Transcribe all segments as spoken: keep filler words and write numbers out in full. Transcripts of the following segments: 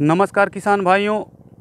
नमस्कार किसान भाइयों,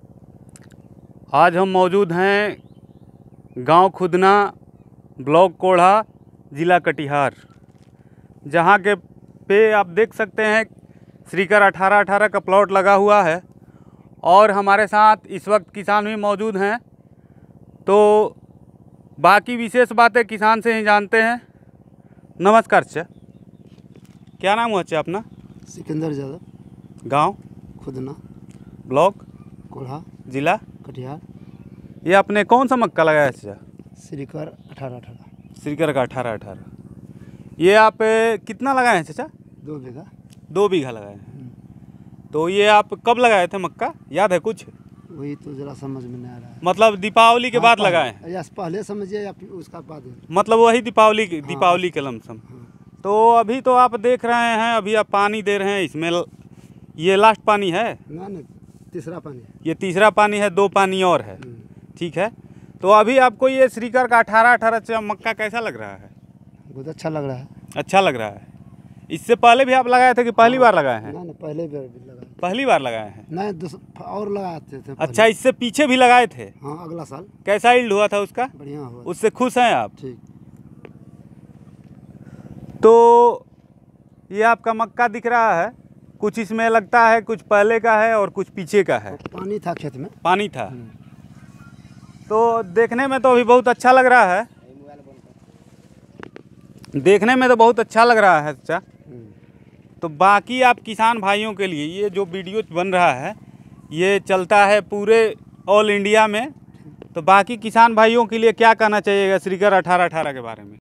आज हम मौजूद हैं गांव खुदना, ब्लॉक कोढ़ा, ज़िला कटिहार, जहां के पे आप देख सकते हैं श्रीकर अठारह अठारह का प्लॉट लगा हुआ है। और हमारे साथ इस वक्त किसान भी मौजूद हैं, तो बाकी विशेष बातें किसान से ही जानते हैं। नमस्कार चा, क्या नाम हुआ चा अपना? सिकंदर यादव, गांव खुदना, ब्लॉक कोढ़ा, जिला कटिहार। ये आपने कौन सा मक्का लगाया है चाचा? श्रीकर अठारह अठारह श्रीकर का अठारह अठारह। ये आप ए, कितना लगाए हैं चाचा? दो बीघा दो बीघा लगाए हैं। तो ये आप कब लगाए थे मक्का, याद है कुछ? वही तो जरा समझ में नहीं आ रहा है। मतलब दीपावली के हाँ, बाद पहले- लगाए हैं? या पहले समझिए या फिर उसका बाद? मतलब वही दीपावली दीपावली के लमसम। तो अभी तो आप देख रहे हैं, अभी आप पानी दे रहे हैं इसमें। ये लास्ट पानी है ना ना, तीसरा पानी। ये तीसरा पानी है, दो पानी और है। ठीक है, तो अभी आपको ये श्रीकर का अठारह अठारह मक्का कैसा लग रहा है? बहुत अच्छा लग रहा है। अच्छा लग रहा है। इससे पहले भी आप लगाए थे कि पहली बार लगाए हैं? ना ना, पहले भी लगाए। पहली बार लगाए हैं। नहीं, दूस- और लगाते थे। अच्छा, इससे पीछे भी लगाए थे? हाँ, अगला साल। कैसा यील्ड हुआ था उसका? बढ़िया हुआ। उससे खुश हैं आप? ठीक। तो ये आपका मक्का दिख रहा है, कुछ इसमें लगता है कुछ पहले का है और कुछ पीछे का है। पानी था खेत में। पानी था। तो देखने में तो अभी बहुत अच्छा लग रहा है। देखने में तो बहुत अच्छा लग रहा है चाचा। तो बाकी आप किसान भाइयों के लिए ये जो वीडियो बन रहा है, ये चलता है पूरे ऑल इंडिया में। तो बाकी किसान भाइयों के लिए क्या कहना चाहिएगा श्रीकर अठारह अठारह के बारे में?